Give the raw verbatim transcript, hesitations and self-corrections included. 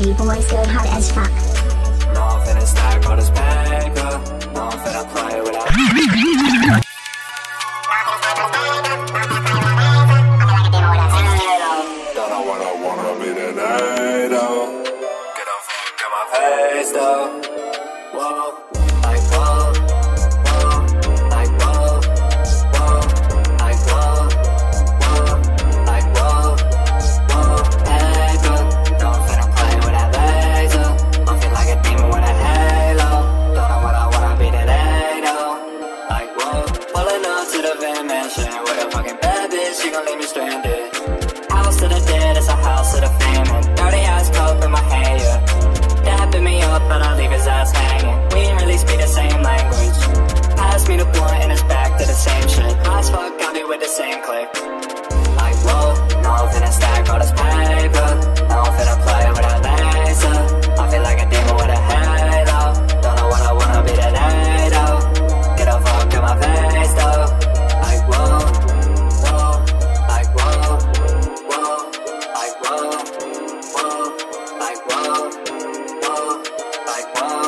City boys go hard as fuck. No, I'm finna stack all this paper. No, I'm finna play without. Don't know what I wanna be today, though. Get a fuck in my face, though. Whoa, like whoa, whoa, like whoa, whoa, like whoa, whoa, like whoa, whoa. Hey, girl, no, I'm finna play with that laser. I feel like a demon with a halo. Don't know what I wanna be today, though. Like whoa, pulling up to the van mansion with a fucking bad bitch, she gon' leave me stranded. House to the dead, it's a house to the famine. Dirty ass cup in my hand, yeah. Dapping me up, but I leave his ass hanging. We ain't really speak the same language. Pass me the blunt and it's back to the same shit. High as fuck, got me with the same click. Like whoa, no, I'm finna stack all this paper. No, I'm finna play with a laser. I feel like a demon with a halo. Don't know what I wanna be today, though. Get a fuck in my face, though. Like whoa, whoa, like whoa, whoa, like whoa, whoa, like whoa, whoa, like whoa.